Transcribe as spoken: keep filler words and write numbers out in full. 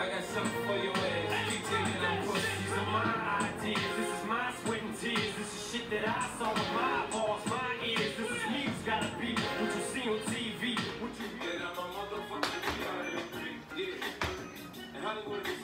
I got something for your ass. Keep taking them pussies. These are my ideas. This is my sweat and tears. This is shit that I saw with my balls, my ears. This is me. It's gotta be what you see on T V. What you get. I'm a motherfucker. Yeah. In Hollywood.